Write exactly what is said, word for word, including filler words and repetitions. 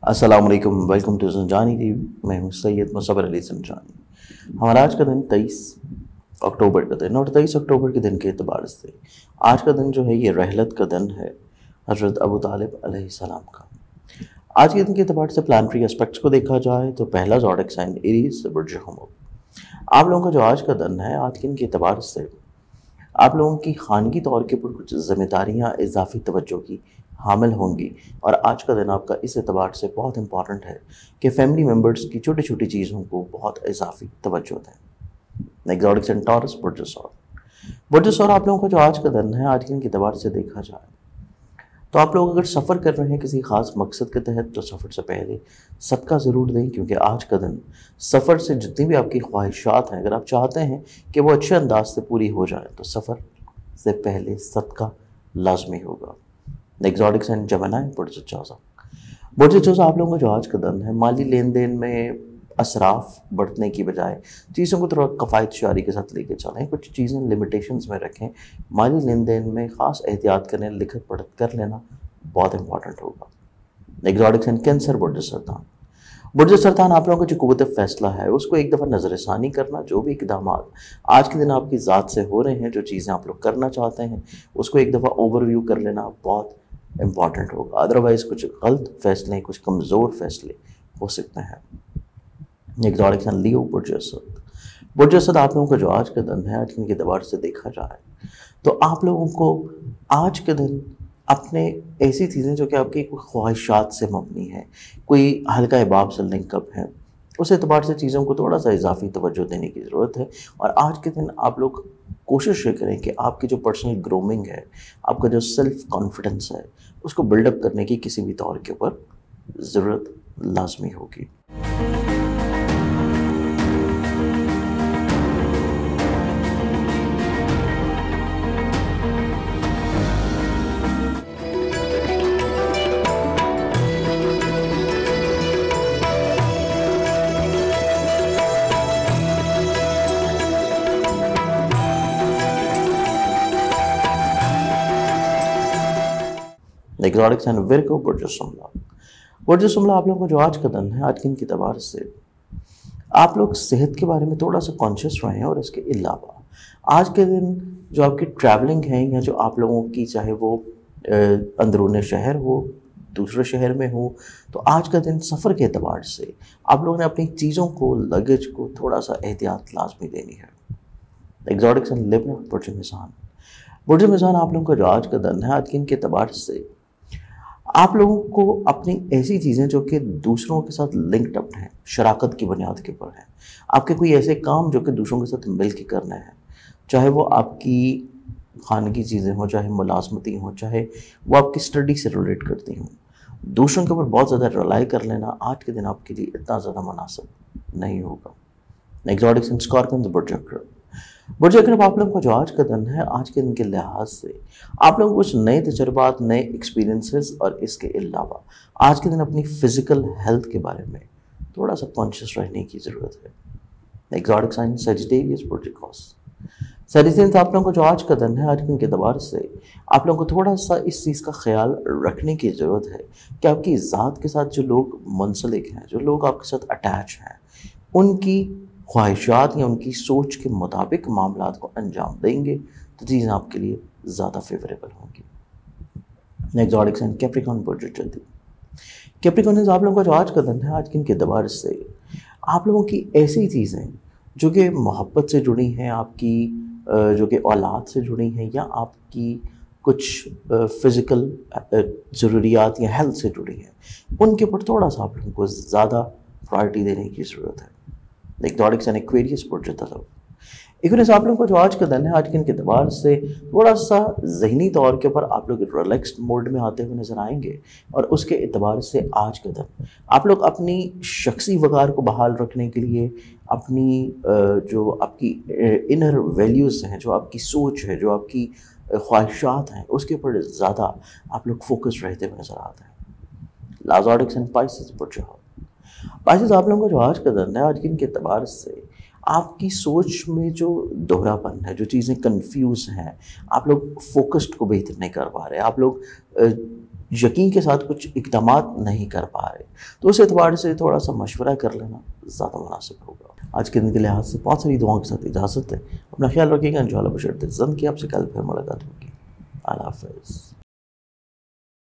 अस्सलाम वालेकुम, welcome to Zanjani TV. मैं हूं सैयद मुसव्वर अली ज़ंजानी। हमारा आज का दिन तेईस अक्टूबर का दिन और तेईस अक्टूबर के दिन के अतबार से आज का दिन जो है ये रहलत का दिन है हज़रत अबू तालिब अलैहिस्सलाम का। आज के दिन के अतबार से प्लानिटरी एस्पेक्ट्स को देखा जाए तो पहला ज़ोडिक साइन एरीज बुर्ज हमूल। आप लोगों का जो आज का दिन है आज के दिन के अतबार से आप लोगों की खानगी तौर के ऊपर कुछ ज़िम्मेदारियाँ इजाफी तवज्जो की हामिल होंगी और आज का दिन आपका इस एतबार से बहुत इंपॉर्टेंट है कि फैमिली मेम्बर्स की छोटी छोटी चीज़ों को बहुत इजाफी तवज्जो दें। एग्जॉटिक साइन टॉरस बुर्ज सौर। बुर्ज सौर आप लोगों का जो आज का दिन है आज के दिन के एतबार से देखा जाए तो आप लोग अगर सफ़र कर रहे हैं किसी ख़ास मकसद के तहत तो सफ़र से पहले सदका ज़रूर दें, क्योंकि आज का दिन सफ़र से जितनी भी आपकी ख्वाहिशात हैं अगर आप चाहते हैं कि वो अच्छे अंदाज से पूरी हो जाए तो सफ़र से पहले सदका लाजमी होगा। एग्जॉटिक साइन जमनाई बुर्ज चौसा। बुर्ज चौसा आप लोगों का जो आज का दिन है माली लेन देन में असराफ बढ़ने की बजाय चीज़ों को थोड़ा कफ़ायत शारी के साथ लेके चलें, कुछ चीज़ें लिमिटेशंस में रखें। माली लेन देन में ख़ास एहतियात करें, लिखत पढ़त कर लेना बहुत इंपॉर्टेंट होगा। एग्जॉटिक साइन कैंसर बुर्ज सरतान। बुर्ज सरतान आप लोगों का जो क़ुव्वत फ़ैसला है उसको एक दफ़ा नज़रसानी करना, जो भी इक़दाम आज के दिन आपकी ज़ात से हो रहे हैं, जो चीज़ें आप लोग करना चाहते हैं उसको एक दफ़ा ओवरव्यू कर लेना बहुत इम्पॉर्टेंट होगा। अदरवाइज़ कुछ गलत फ़ैसले, कुछ कमज़ोर फ़ैसले हो सकते हैं। एग्जॉटिक साइन लियो बुर्ज असद। बुर्ज असद आप लोगों का जो आज का दिन है आज के एतबार से देखा जाए तो आप लोगों को आज के दिन अपने ऐसी चीज़ें जो कि आपकी ख्वाहिशात से मबनी है, कोई हल्का अहबाब से लिंकअप है, उस एतबार से चीज़ों को थोड़ा सा इजाफी तवज्जो देने की ज़रूरत है। और आज के दिन आप लोग कोशिश ये करें कि आपकी जो पर्सनल ग्रूमिंग है, आपका जो सेल्फ कॉन्फिडेंस है उसको बिल्डअप करने की किसी भी तौर के ऊपर ज़रूरत लाजमी होगी। एग्जॉटिक साइन विर्गो बुर्ज शुमला। बुर्ज शुमला आप लोगों को जो आज का दिन है आज के दिन के एतबार से आप लोग सेहत के बारे में थोड़ा सा कॉन्शियस रहें। और इसके अलावा आज के दिन जो आपकी ट्रैवलिंग है या जो आप लोगों की चाहे वो अंदरूनी शहर हो, दूसरे शहर में हो, तो आज का दिन सफ़र के एतबार से आप लोगों ने अपनी चीज़ों को, लगेज को थोड़ा सा एहतियात लाजमी देनी है। एग्जॉटिक साइन लिब्ना बुर्ज मिज़ान। बुर्ज मिज़ान आप लोगों का जो आज का दिन है आज के दिन के एतबार से आप लोगों को अपनी ऐसी चीज़ें जो कि दूसरों के साथ लिंक्ड अप हैं, शराकत की बुनियाद के ऊपर हैं, आपके कोई ऐसे काम जो कि दूसरों के साथ मिल के करने हैं, चाहे वो आपकी खानगी चीज़ें हों, चाहे मुलाजमती हों, चाहे वो आपकी स्टडी से रिलेट करती हों, दूसरों के ऊपर बहुत ज़्यादा रिलाई कर लेना आज के दिन आपके लिए इतना ज़्यादा मुनासिब नहीं होगा। एग्जॉटिक साइन स्कॉर्पियन बुर्ज अक़रब। बुर्ज अक़रब आप लोगों का जो आज का दिन है आज के दिन के लिहाज से आप लोगों को कुछ नए तजुर्बात, नए एक्सपीरियंसेस और इसके अलावा आज के दिन अपनी फ़िज़िकल हेल्थ के बारे में थोड़ा सा कॉन्शियस रहने की ज़रूरत है। एग्जॉटिक साइन सजिटेरियस बुर्ज कॉस। सजिटेरियस आप लोगों को जो आज का दिन है आज के दिन के एतबार से आप लोगों को थोड़ा सा इस चीज़ का ख्याल रखने की ज़रूरत है कि आपकी ज़ात के साथ जो लोग मुंसलिक हैं, जो लोग आपके साथ अटैच हैं, उनकी ख्वाहिशात या उनकी सोच के मुताबिक मामलात को अंजाम देंगे तो चीज़ें आपके लिए ज़्यादा फेवरेबल होंगी। एग्जॉटिक साइन कैप्रिकॉर्न बुर्ज जल्दी। कैप्रिकॉर्न आप लोगों का जो आज का दिन है आज के दिन के एतबार से आप लोगों की ऐसी चीज़ें जो कि मोहब्बत से जुड़ी हैं, आपकी जो कि औलाद से जुड़ी हैं या आपकी कुछ फ़िज़िकल ज़रूरियात या हेल्थ से जुड़ी हैं, उनके ऊपर थोड़ा सा आप लोगों को ज़्यादा प्रायोरिटी देने की ज़रूरत है। एग्जॉटिक साइन एक्वेरियस बुर्ज तलब। एक्वेरियस आप लोगों को जो आज का दिन है आज के दिन के एतबार से थोड़ा सा ज़हनी तौर के ऊपर आप लोग रिलैक्स्ड मोड में आते हुए नज़र आएंगे और उसके एतबार से आज का दिन आप लोग अपनी शख्सी वक़ार को बहाल रखने के लिए अपनी जो आपकी इनर वैल्यूज़ हैं, जो आपकी सोच है, जो आपकी ख्वाहिशात हैं, उसके ऊपर ज़्यादा आप लोग फोकस रहते हुए नज़र आते हैं। लाज़ार्डिक साइन पाइसेस बुर्ज पाइसेस आप लोगों का जो आज का दिन है आज के दिन के एतबार से आपकी सोच में जो दोहरापन है, जो चीज़ें कंफ्यूज हैं, आप लोग फोकस्ड को बेहतर नहीं कर पा रहे, आप लोग यकीन के साथ कुछ इकदाम नहीं कर पा रहे, तो उस एतबार से थोड़ा सा मशवरा कर लेना ज़्यादा मुनासिब होगा। आज के दिन के लिहाज से बहुत सारी दुआओं के साथ इजाज़त है। अपना ख्याल रखिएगा। इंशाअल्लाह बशर्ते ज़न की आपसे कल फिर मुलाकात होगी। अल्लाह हाफ़िज़।